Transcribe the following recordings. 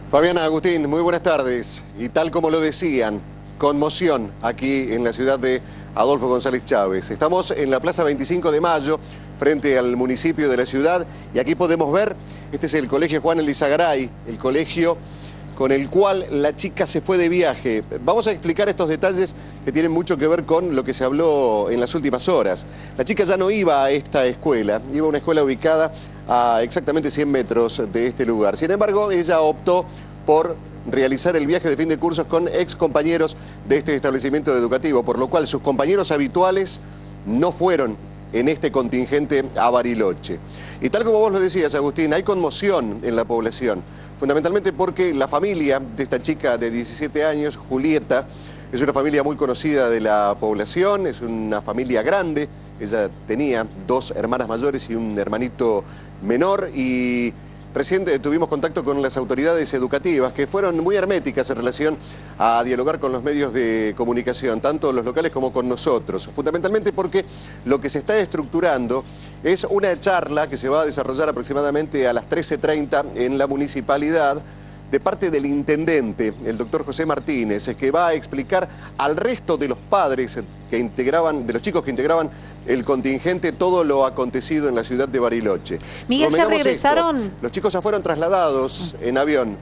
Fabiana, Agustín, muy buenas tardes. Y tal como lo decían, conmoción aquí en la ciudad de Adolfo González Chávez. Estamos en la Plaza 25 de Mayo, frente al municipio de la ciudad, y aquí podemos ver, este es el Colegio Juan Elizagaray, el colegio con el cual la chica se fue de viaje. Vamos a explicar estos detalles que tienen mucho que ver con lo que se habló en las últimas horas. La chica ya no iba a esta escuela, iba a una escuela ubicada a exactamente 100 metros de este lugar. Sin embargo, ella optó por realizar el viaje de fin de cursos con ex compañeros de este establecimiento educativo, por lo cual sus compañeros habituales no fueron en este contingente a Bariloche. Y tal como vos lo decías, Agustín, hay conmoción en la población, fundamentalmente porque la familia de esta chica de 17 años, Julieta, es una familia muy conocida de la población, es una familia grande. Ella tenía 2 hermanas mayores y un hermanito menor, y recién tuvimos contacto con las autoridades educativas que fueron muy herméticas en relación a dialogar con los medios de comunicación, tanto los locales como con nosotros, fundamentalmente porque lo que se está estructurando es una charla que se va a desarrollar aproximadamente a las 13:30 en la municipalidad, de parte del intendente, el doctor José Martínez, que va a explicar al resto de los padres que integraban, de los chicos que integraban el contingente, todo lo acontecido en la ciudad de Bariloche. Miguel, ¿ya regresaron? Los chicos ya fueron trasladados en avión.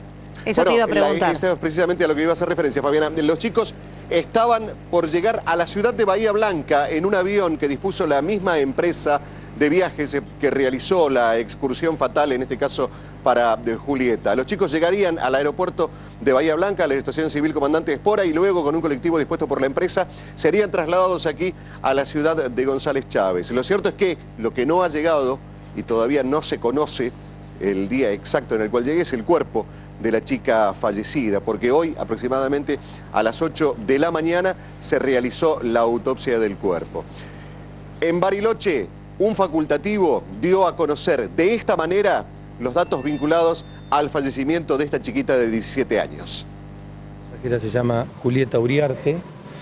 Eso te iba a preguntar. Esto es precisamente a lo que iba a hacer referencia, Fabiana. Los chicos estaban por llegar a la ciudad de Bahía Blanca en un avión que dispuso la misma empresa de viajes que realizó la excursión fatal, en este caso para Julieta. Los chicos llegarían al aeropuerto de Bahía Blanca, a la Estación Civil Comandante Espora, y luego con un colectivo dispuesto por la empresa serían trasladados aquí a la ciudad de González Chávez. Lo cierto es que lo que no ha llegado, y todavía no se conoce el día exacto en el cual llegue, es el cuerpo de la chica fallecida, porque hoy aproximadamente a las 8 de la mañana se realizó la autopsia del cuerpo. En Bariloche, un facultativo dio a conocer de esta manera los datos vinculados al fallecimiento de esta chiquita de 17 años. La pasajera se llama Julieta Uriarte,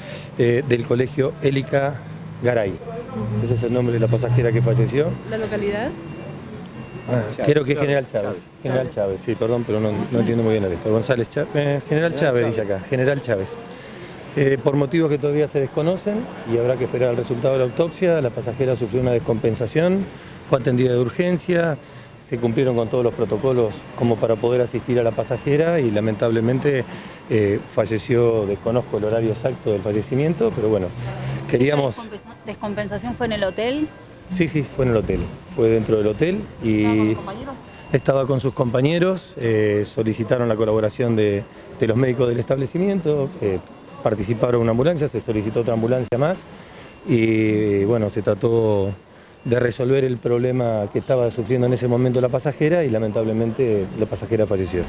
del colegio Élica Garay. Ese es el nombre de la pasajera que falleció. ¿La localidad? Creo que es General Chávez. General Chávez, sí, perdón, pero no entiendo muy bien la lista. González Chávez, General Chávez dice acá, General Chávez. Por motivos que todavía se desconocen y habrá que esperar el resultado de la autopsia, la pasajera sufrió una descompensación, fue atendida de urgencia, se cumplieron con todos los protocolos como para poder asistir a la pasajera y lamentablemente falleció. Desconozco el horario exacto del fallecimiento, pero bueno, queríamos... ¿La descompensación fue en el hotel? Sí, fue en el hotel, fue dentro del hotel y estaba con sus compañeros, solicitaron la colaboración de los médicos del establecimiento, participaron en una ambulancia, se solicitó otra ambulancia más y bueno, se trató de resolver el problema que estaba sufriendo en ese momento la pasajera y lamentablemente la pasajera falleció.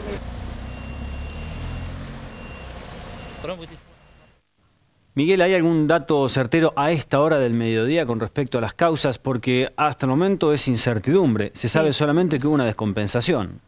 Miguel, ¿hay algún dato certero a esta hora del mediodía con respecto a las causas? Porque hasta el momento es incertidumbre, se sabe solamente que hubo una descompensación.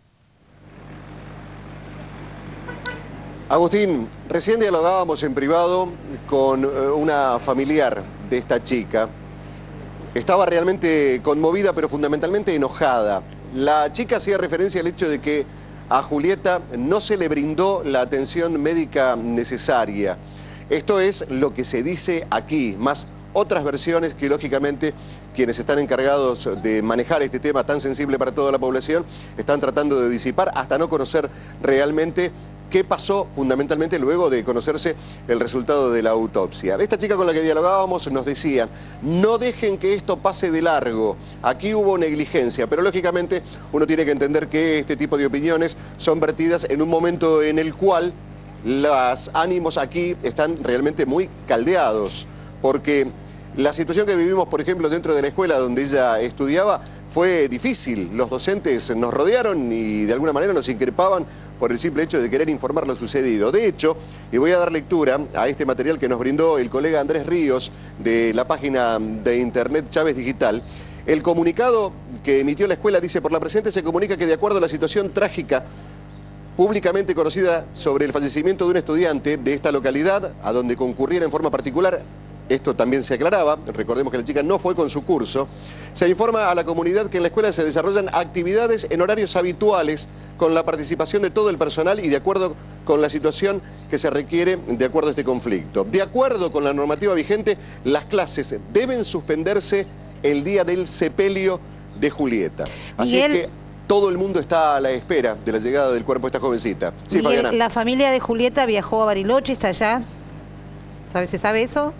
Agustín, recién dialogábamos en privado con una familiar de esta chica. Estaba realmente conmovida, pero fundamentalmente enojada. La chica hacía referencia al hecho de que a Julieta no se le brindó la atención médica necesaria. Esto es lo que se dice aquí, más otras versiones que lógicamente quienes están encargados de manejar este tema tan sensible para toda la población están tratando de disipar hasta no conocer realmente qué pasó fundamentalmente luego de conocerse el resultado de la autopsia. Esta chica con la que dialogábamos nos decía, no dejen que esto pase de largo, aquí hubo negligencia, pero lógicamente uno tiene que entender que este tipo de opiniones son vertidas en un momento en el cual los ánimos aquí están realmente muy caldeados, porque la situación que vivimos, por ejemplo, dentro de la escuela donde ella estudiaba, fue difícil. Los docentes nos rodearon y de alguna manera nos increpaban por el simple hecho de querer informar lo sucedido. De hecho, y voy a dar lectura a este material que nos brindó el colega Andrés Ríos de la página de internet Chávez Digital, el comunicado que emitió la escuela dice: por la presente se comunica que de acuerdo a la situación trágica públicamente conocida sobre el fallecimiento de un estudiante de esta localidad, a donde concurriera en forma particular esto también se aclaraba, recordemos que la chica no fue con su curso. Se informa a la comunidad que en la escuela se desarrollan actividades en horarios habituales con la participación de todo el personal y de acuerdo con la situación que se requiere de acuerdo a este conflicto. De acuerdo con la normativa vigente, las clases deben suspenderse el día del sepelio de Julieta. Así Miguel, es que todo el mundo está a la espera de la llegada del cuerpo de esta jovencita. Sí, Miguel, Fabiana. la familia de Julieta viajó a Bariloche, está allá. ¿Se sabe eso?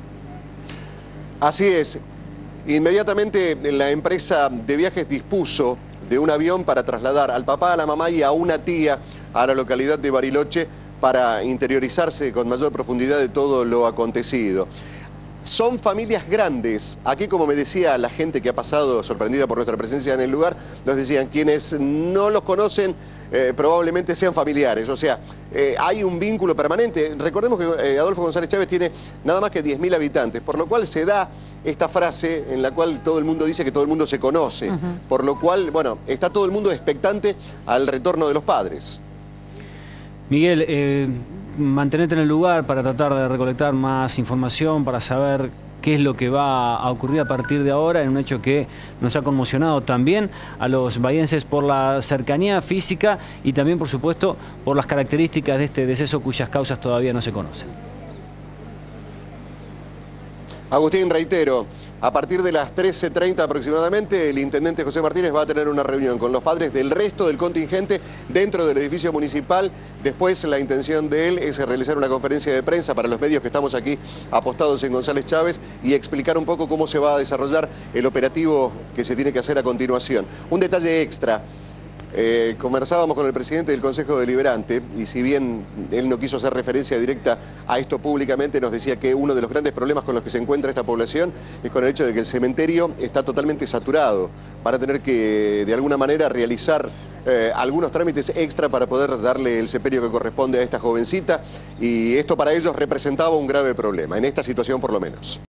Así es. Inmediatamente la empresa de viajes dispuso de un avión para trasladar al papá, a la mamá y a una tía a la localidad de Bariloche para interiorizarse con mayor profundidad de todo lo acontecido. Son familias grandes. Aquí, como me decía la gente que ha pasado sorprendida por nuestra presencia en el lugar, nos decían, quienes no los conocen probablemente sean familiares. O sea, hay un vínculo permanente. Recordemos que Adolfo González Chávez tiene nada más que 10.000 habitantes, por lo cual se da esta frase en la cual todo el mundo dice que todo el mundo se conoce. Por lo cual, bueno, está todo el mundo expectante al retorno de los padres. Miguel, mantenete en el lugar para tratar de recolectar más información, para saber qué es lo que va a ocurrir a partir de ahora, en un hecho que nos ha conmocionado también a los bahienses por la cercanía física y también, por supuesto, por las características de este deceso cuyas causas todavía no se conocen. Agustín, reitero, a partir de las 13:30 aproximadamente, el intendente José Martínez va a tener una reunión con los padres del resto del contingente dentro del edificio municipal. Después, la intención de él es realizar una conferencia de prensa para los medios que estamos aquí apostados en González Chávez y explicar un poco cómo se va a desarrollar el operativo que se tiene que hacer a continuación. Un detalle extra. Conversábamos con el presidente del Consejo Deliberante y si bien él no quiso hacer referencia directa a esto públicamente, nos decía que uno de los grandes problemas con los que se encuentra esta población es con el hecho de que el cementerio está totalmente saturado. Van a tener que de alguna manera realizar algunos trámites extra para poder darle el sepelio que corresponde a esta jovencita y esto para ellos representaba un grave problema, en esta situación por lo menos.